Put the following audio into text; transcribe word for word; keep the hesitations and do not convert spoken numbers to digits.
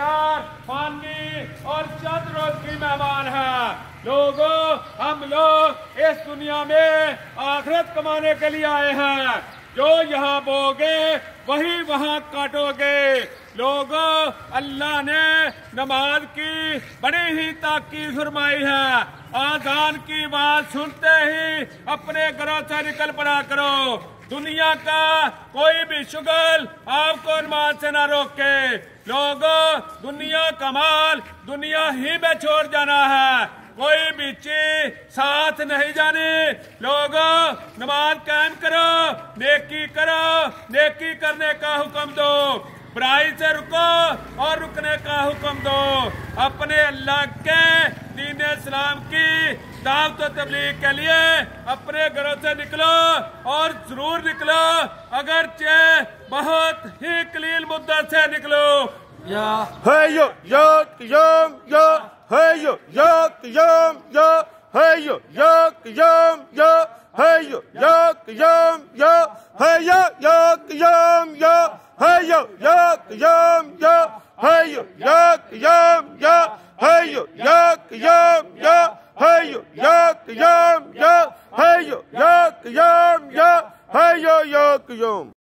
प्यार पानी और चंद रोज की मेहमान है। लोगों, हम लोग इस दुनिया में आखिरत कमाने के लिए आए हैं। जो यहाँ बोगे वही वहाँ काटोगे। लोगों, अल्लाह ने नमाज की बड़ी ही ताकीद फरमाई है। आजान की बात सुनते ही अपने घरों से निकल पड़ा करो। दुनिया का कोई भी शुगल आपको नमाज से ना रोके। लोगों, दुनिया का माल दुनिया ही में छोड़ जाना है, कोई भी चीज साथ नहीं जानी। लोगों, नमाज कायम करो, नेकी करो, नेकी करने का हुक्म दो, बुराई से रुको और रुकने का हुक्म दो। अपने अल्लाह के दीन इस्लाम की दावत और तबलीग के लिए अपने घरों से निकलो और जरूर निकलो, अगरचे बहुत ही कलील मुद्दत से निकलो। या है यो या कियाम या है यो या कियाम या है यो या कियाम या है यो या कियाम या है या या कियाम या है यो या कियाम या है यो या कियाम या है यो या कियाम या है यो या कियाम या है यो या कियाम या है यो या कियाम।